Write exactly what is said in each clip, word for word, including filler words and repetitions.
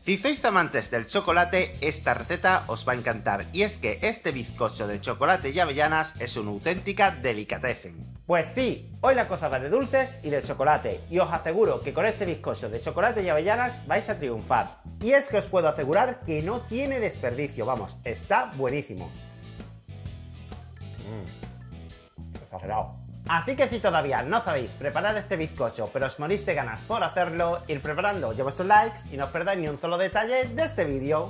Si sois amantes del chocolate, esta receta os va a encantar, y es que este bizcocho de chocolate y avellanas es una auténtica delicatessen. Pues sí, hoy la cosa va de dulces y de chocolate, y os aseguro que con este bizcocho de chocolate y avellanas vais a triunfar. Y es que os puedo asegurar que no tiene desperdicio, vamos, está buenísimo. Mmm, exagerado. Así que si todavía no sabéis preparar este bizcocho, pero os morís de ganas por hacerlo, ir preparando ya vuestros likes y no os perdáis ni un solo detalle de este vídeo.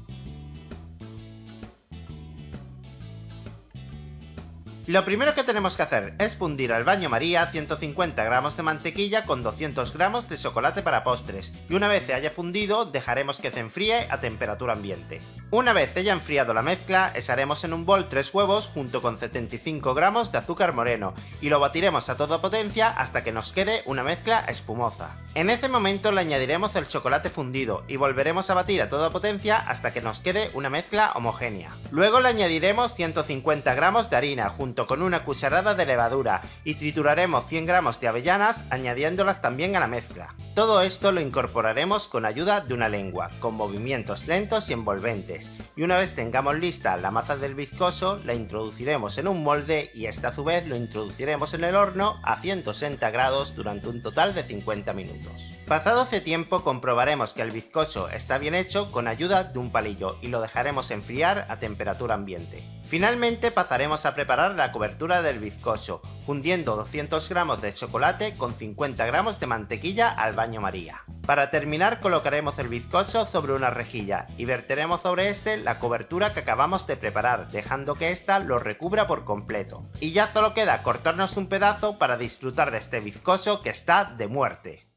Lo primero que tenemos que hacer es fundir al baño María ciento cincuenta gramos de mantequilla con doscientos gramos de chocolate para postres, y una vez se haya fundido dejaremos que se enfríe a temperatura ambiente. Una vez haya enfriado la mezcla, echaremos en un bol tres huevos junto con setenta y cinco gramos de azúcar moreno y lo batiremos a toda potencia hasta que nos quede una mezcla espumosa. En ese momento le añadiremos el chocolate fundido y volveremos a batir a toda potencia hasta que nos quede una mezcla homogénea. Luego le añadiremos ciento cincuenta gramos de harina junto con una cucharada de levadura y trituraremos cien gramos de avellanas añadiéndolas también a la mezcla. Todo esto lo incorporaremos con ayuda de una lengua, con movimientos lentos y envolventes, y una vez tengamos lista la masa del bizcocho la introduciremos en un molde y este a su vez lo introduciremos en el horno a ciento sesenta grados durante un total de cincuenta minutos. Pasado ese tiempo comprobaremos que el bizcocho está bien hecho con ayuda de un palillo y lo dejaremos enfriar a temperatura ambiente. Finalmente pasaremos a preparar la cobertura del bizcocho, fundiendo doscientos gramos de chocolate con cincuenta gramos de mantequilla al baño María. Para terminar colocaremos el bizcocho sobre una rejilla y verteremos sobre este la cobertura que acabamos de preparar, dejando que ésta lo recubra por completo. Y ya solo queda cortarnos un pedazo para disfrutar de este bizcocho que está de muerte.